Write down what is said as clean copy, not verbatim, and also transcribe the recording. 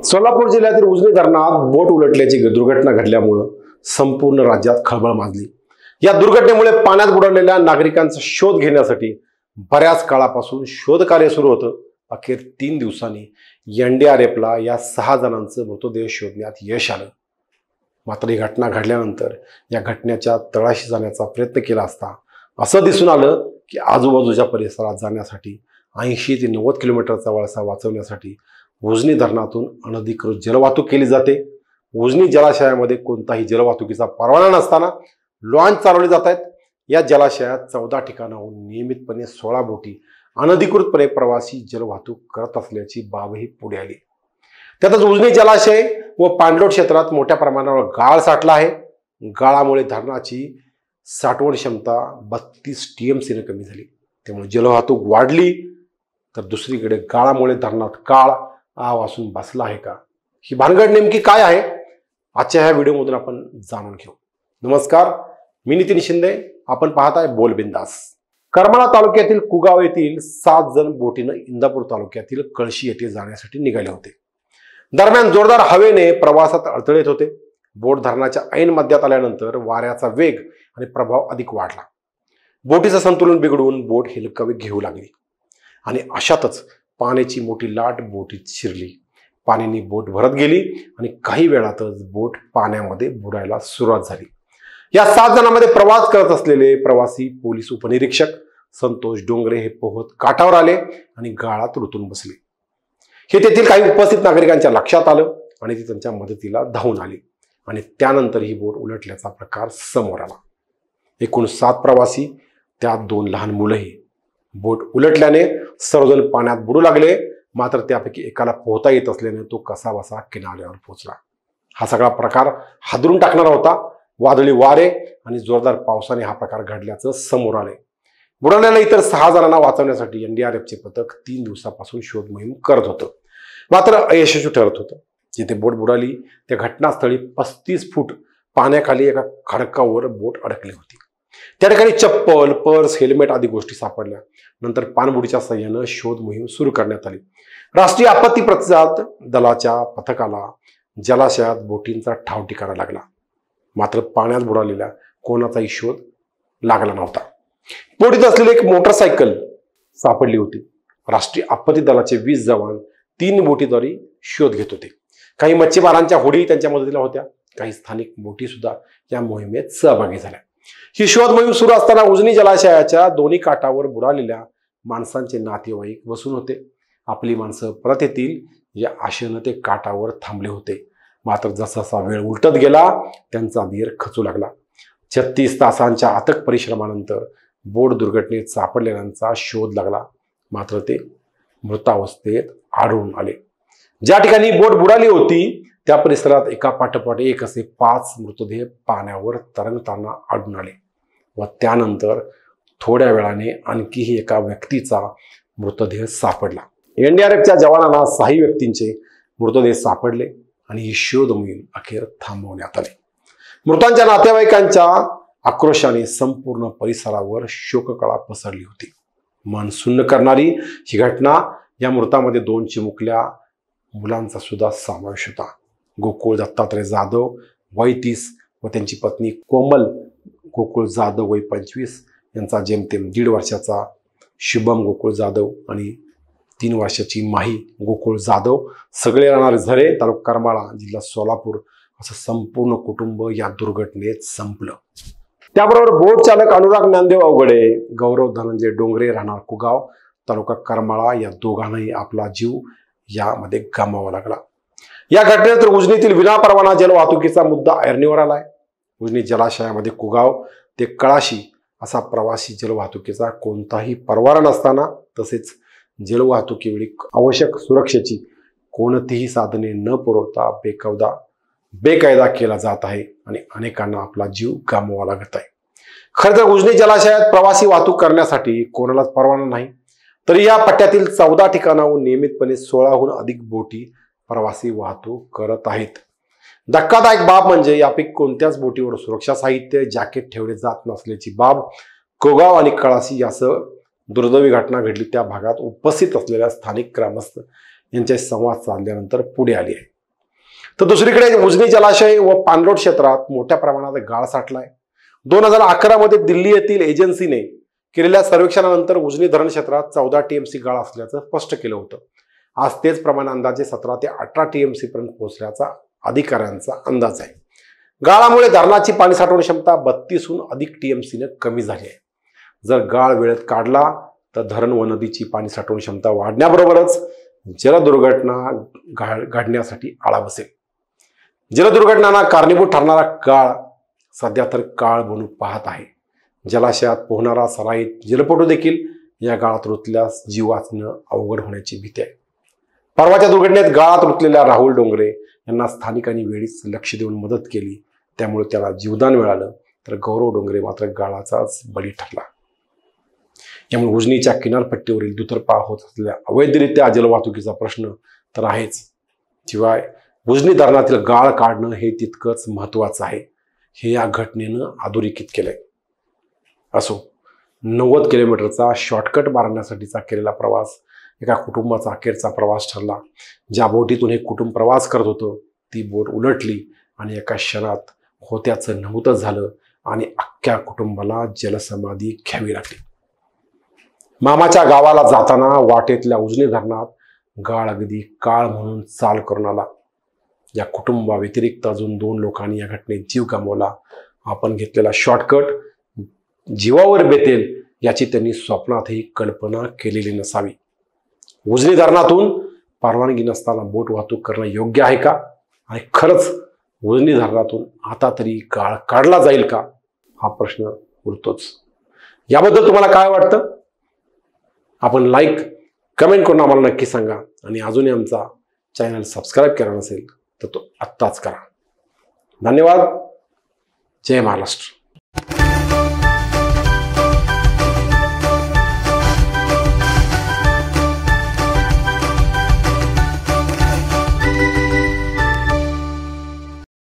सोलापूर जिल्ह्यातील उजनी धरणात बोट उलटल्याची दुर्घटना घडल्यामुळे संपूर्ण राज्यात खळबळ माजली। या दुर्घटनेमुळे पाण्यात बुडवलेल्या नागरिकांचा शोध घेण्यासाठी बऱ्याच काळापासून शोधकार्य सुरू होतं। अखेर 3 दिवसांनी एनडीआरएफला या 6 जणांचे मृतदेह शोधण्यात यश आलं। मात्र ही घटना घडल्यानंतर या घटनेच्या तळाशी जाण्याचा प्रयत्न केला असता असं दिसून आलं की आजूबाजूच्या परिसरात जाण्यासाठी 80 ते 90 किलोमीटरचा वळसा वाचवण्यासाठी उजनी धरणातून अनधिकृत जलवाहतूक केली जाते। उजनी जलाशयामध्ये कोणताही जलवाहतुकीचा परवाना नसताना लॉन्च चालवले जात आहेत। या जलाशयात 14 ठिकाणाहून नियमितपणे 16 बोटी अनधिकृतपणे प्रवासी जलवाहतूक करत असल्याची बाबही पुढे आली। त्यातच उजनी जलाशय व पाणलोट क्षेत्रात मोठ्या प्रमाणावर गाळ साठला आहे। गाळामुळे धरणाची साठवण क्षमता 32 TMC ने कमी झाली। त्यामुळे जलवाहतूक वाढली तर दुसरीकडे गाळामुळे धरणात काळ आवासून बसला आहे का? ही भानगड नेमकी काय आहे? आजच्या ह्या व्हिडिओमधून आपण जाणून घेऊ। नमस्कार, मी नितीन शिंदे, आपण पाहत आहे बोल बिंदास। करमाळा तालुक्यातील कुगाव येथील 7 जण बोटीनं इंदापूर तालुक्यातील कळशी येथे जाण्यासाठी निघाले होते। दरम्यान जोरदार हवेने प्रवासात अडथळे येत होते। बोट धरणाच्या ऐन मध्यात आल्यानंतर वाऱ्याचा वेग आणि प्रभाव अधिक वाढला। बोटीचं संतुलन बिघडून बोट हेलकावे घेऊ लागली आणि अशातच पाण्याची मोठी लाट बोटीत शिरली। पाण्याने बोट भरत गेली आणि काही वेळातच बोट पाण्यामध्ये बुडायला सुरुवात झाली। या 7 जणांमध्ये प्रवास करत असलेले प्रवासी पोलीस उपनिरीक्षक संतोष डोंगरे हे पोहत काठावर आले आणि गाळात रुतून बसले। हे तेथील काही उपस्थित नागरिकांच्या लक्षात आलं आणि ती त्यांच्या मदतीला धावून आली आणि त्यानंतर ही बोट उलटल्याचा प्रकार समोर आला। एकूण 7 प्रवासी, त्यात 2 लहान मुलंही। बोट उलटल्याने सर्वजण पाण्यात बुडू लागले, मात्र त्यापैकी एकाला पोहता येत असल्याने तो कसाबसा किनाऱ्यावर पोहोचला। हा सगळा प्रकार हादरून टाकणारा होता। वादळी वारे आणि जोरदार पावसाने हा प्रकार घडल्याचं समोर आले। बुडालेल्या इतर 6 जणांना वाचवण्यासाठी एनडीआरएफचे पथक 3 दिवसापासून शोध मोहीम करत होतं, मात्र अयशस्वी ठरत होतं। जिथे बोट बुडाली त्या घटनास्थळी 35 फूट पाण्याखाली एका खडकावर बोट अडकली होती। त्या ठिकाणी चप्पल, पर्स, हेल्मेट आदी गोष्टी सापडल्या। नंतर पाणबुडीच्या साह्यानं शोध मोहीम सुरू करण्यात आली। राष्ट्रीय आपत्ती प्रतिसाद दलाच्या पथकाला जलाशयात बोटींचा ठावठिकाणा लागला, मात्र पाण्यात बुडालेल्या कोणाचाही शोध लागला नव्हता। बोटीत असलेली एक मोटरसायकल सापडली होती। राष्ट्रीय आपत्ती दलाचे 20 जवान 3 बोटीद्वारे शोध घेत होते। काही मच्छीमारांच्या होडी त्यांच्या मदतीला होत्या। काही स्थानिक बोटी सुद्धा या मोहिमेत सहभागी झाल्या। ही शोध मोहीम सुरू असताना उजनी जलाशयाच्या दोन्ही काठावर बुडालेल्या माणसांचे नातेवाईक बसून होते। आपली माणसं परत येतील या आशेनं ते काठावर थांबले होते। मात्र जसा वेळ उलटत गेला त्यांचा धीर खचू लागला। 36 तासांच्या अथक परिश्रमानंतर बोट दुर्घटनेत सापडलेल्यांचा शोध लागला, मात्र ते मृतावस्थेत आढळून आले। ज्या ठिकाणी बोट बुडाली होती त्या परिसरात एका पाठोपाठ एक असे 5 मृतदेह पाण्यावर तरंगताना आढळून आले व त्यानंतर थोड्या वेळाने आणखीही एका व्यक्तीचा मृतदेह सापडला। एनडीआरएफच्या जवानांना 6 व्यक्तींचे मृतदेह सापडले आणि ही शोध मोहीम अखेर थांबवण्यात आली। मृतांच्या नातेवाईकांच्या आक्रोशाने संपूर्ण परिसरावर शोककळा पसरली होती। मन सुन्न करणारी ही घटना। या मृतांमध्ये 2 चिमुकल्या मुलांचा सुद्धा समावेश होता। गोकुळ दत्तात्रय जाधव वय 30 व त्यांची पत्नी कोमल गोकुळ जाधव वय 25 यांचा जेमतेम 1.5 वर्षाचा शुभम गोकुळ जाधव आणि 3 वर्षाची माही गोकुळ जाधव, सगळे राहणारे झरे, तालुका करमाळा, जिल्हा सोलापूर असं संपूर्ण कुटुंब या दुर्घटनेत संपलं। त्याबरोबर बोट चालक अनुराग ज्ञानदेव अवघडे, गौरव धनंजय डोंगरे राहणार कुगाव, तालुका करमाळा या दोघांनाही आपला जीव यामध्ये गमावा लागला। या घटनेनंतर उजनीतील विनापरवाना जलवाहतुकीचा मुद्दा ऐरणीवर आलाय। उजनी जलाशयामध्ये कुगाव ते कळाशी असा प्रवासी जलवाहतुकीचा कोणताही परवाना नसताना तसेच जलवाहतुकीवेळी आवश्यक सुरक्षेची कोणतीही साधने न पुरवता बेकायदा केला जात आहे आणि अनेकांना आपला जीव गमवावा लागत आहे। खरं तर उजनी जलाशयात प्रवासी वाहतूक करण्यासाठी कोणालाच परवाना नाही, तरी या पट्ट्यातील 14 ठिकाणाहून नियमितपणे 16हून अधिक बोटी प्रवासी वाहतूक करत आहेत। धक्कादायक बाब म्हणजे यापैकी कोणत्याच बोटीवर सुरक्षा साहित्य, जॅकेट ठेवले जात नसल्याची बाब कोगाव आणि कळाशी यासह दुर्दैवी घटना घडली त्या भागात उपस्थित असलेल्या स्थानिक ग्रामस्थ यांच्याशी संवाद साधल्यानंतर पुढे आली आहे। तर दुसरीकडे उजनी जलाशय व पाणलोट क्षेत्रात मोठ्या प्रमाणात गाळ साठलाय. 2011 मध्ये दिल्ली येथील एजन्सीने केलेल्या सर्वेक्षणानंतर उजनी धरण क्षेत्रात 14 TMC गाळ असल्याचं स्पष्ट केलं होतं. आज तेच प्रमाण अंदाजे 17 ते 18 TMC पर्यंत पोहोचल्याचा अधिकाऱ्यांचा अंदाज आहे. गाळामुळे धरणाची पाणी साठवण क्षमता 32हून अधिक TMC कमी झाली आहे. जर गाळ वेळेत काढला तर धरण व नदीची पाणी साठवण क्षमता वाढण्याबरोबरच जलदुर्घटना घडण्यासाठी आळा बसेल. जलदुर्घटनांना कारणीभूत ठरणारा गाळ सध्या तर काळ बनू पाहत आहे. जलाशयात पोहणारा सराईत जलपटू देखील या गाळात रुतल्यास जीव वाचणं अवघड होण्याची भीती आहे. परवाच्या दुर्घटनेत गाळात रुतलेल्या राहुल डोंगरे यांना स्थानिकांनी वेळीच लक्ष देऊन मदत केली, त्यामुळे त्याला जीवदान मिळालं. तर गौरव डोंगरे मात्र गाळाचाच बळी ठरला. यामुळे उजनीच्या किनारपट्टीवरील दुतर्फा होत असलेल्या अवैधरित्या जलवाहतुकीचा प्रश्न तर आहेच, शिवाय उजनी धरणातील गाळ काढणं हे तितकंच महत्वाचं आहे, हे या घटनेनं अधोरेखित केलंय. असो, 90 किलोमीटरचा शॉर्टकट मारण्यासाठीचा केलेला प्रवास एका कुटुंबाचा अखेरचा प्रवास ठरला. ज्या बोटीतून हे कुटुंब प्रवास करत होतं ती बोट उलटली आणि एका क्षणात होत्याचं नव्हतं झालं आणि अख्ख्या कुटुंबाला जलसमाधी घ्यावी लागली. मामाच्या गावाला जाताना वाटेतल्या उजनी धरणात गाळ अगदी काळ म्हणून चाल करून आला. या कुटुंबाव्यतिरिक्त अजून 2 लोकांनी या घटनेत जीव गमावला. आपण घेतलेला शॉर्टकट जीवावर बेतेल याची त्यांनी स्वप्नातही कल्पना केलेली नसावी. उजनी धरणातून परवानगी नसताना बोट वाहतूक करणं योग्य आहे का? आणि खरंच उजनी धरणातून आता तरी गाळ काढला जाईल का, हा प्रश्न उरतोच. याबद्दल तुम्हाला काय वाटतं? आपण लाईक कमेंट करून आम्हाला नक्की सांगा. आणि अजूनही आमचा चॅनल सबस्क्राईब केला नसेल तर तो आत्ताच करा. धन्यवाद. जय महाराष्ट्र.